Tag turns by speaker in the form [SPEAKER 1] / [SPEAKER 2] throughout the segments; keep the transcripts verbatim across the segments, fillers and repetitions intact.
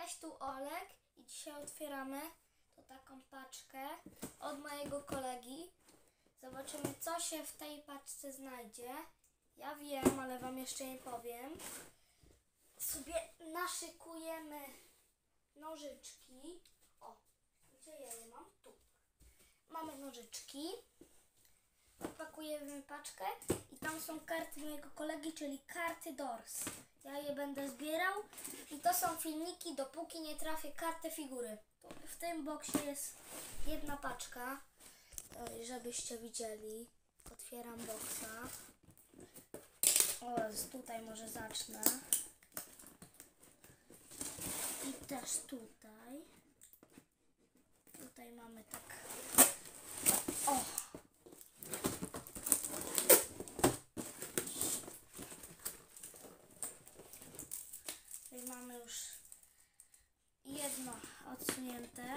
[SPEAKER 1] Cześć, tu Olek i dzisiaj otwieramy to taką paczkę od mojego kolegi. Zobaczymy, co się w tej paczce znajdzie. Ja wiem, ale wam jeszcze nie powiem. Sobie naszykujemy nożyczki. O, gdzie ja je mam? Tu. Mamy nożyczki. Pakujemy paczkę i tam są karty mojego kolegi, czyli karty Doors. Ja je będę zbierał i to są filmiki, dopóki nie trafię kartę figury. W tym boksie jest jedna paczka, żebyście widzieli. Otwieram boksa. O, tutaj może zacznę. I też tutaj. Tutaj mamy tak. O! Tutaj mamy już jedno odsunięte.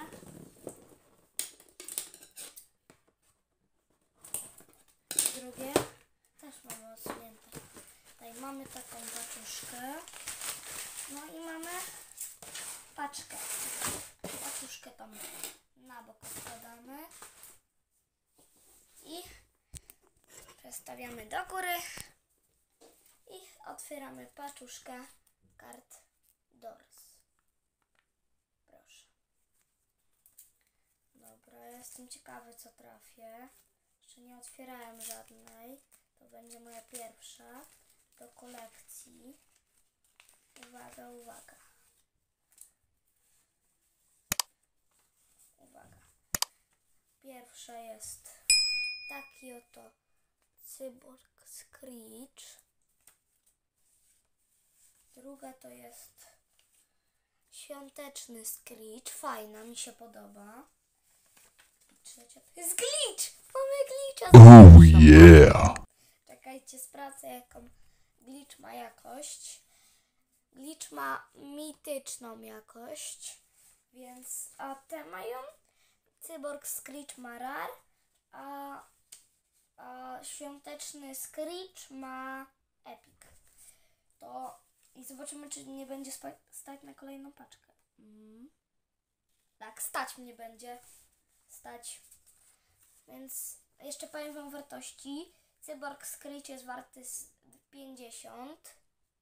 [SPEAKER 1] Drugie też mamy odsunięte. Tutaj mamy taką paczuszkę. No i mamy paczkę. Paczuszkę tam na bok odkładamy. I przestawiamy do góry. I otwieramy paczuszkę kart Doors. Proszę. Dobra, jestem ciekawy, co trafię. Jeszcze nie otwierałem żadnej. To będzie moja pierwsza do kolekcji. Uwaga, uwaga. Uwaga. Pierwsza jest taki oto Cyborg Screech. Druga to jest świąteczny Screech. Fajna, mi się podoba. I trzecia to jest Glitch. Mamy Glitcha.
[SPEAKER 2] Oh yeah.
[SPEAKER 1] Czekajcie, sprawdzę, jaką Glitch ma jakość. Glitch ma mityczną jakość. Więc, a te mają Cyborg Screech ma rar, a, a świąteczny Screech ma epic. To i zobaczymy, czy nie będzie stać na kolejną paczkę. Mm. Tak, stać mnie będzie. Stać. Więc jeszcze powiem wam wartości. Cyborg Screech jest warty pięćdziesiąt.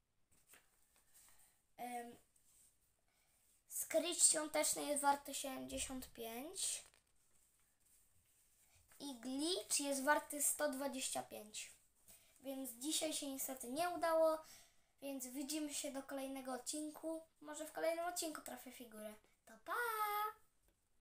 [SPEAKER 1] Um, Screech świąteczny jest warty siedemdziesiąt pięć. I Glitch jest warty sto dwadzieścia pięć. Więc dzisiaj się niestety nie udało. Więc widzimy się do kolejnego odcinku. Może w kolejnym odcinku trafię figurę. To pa!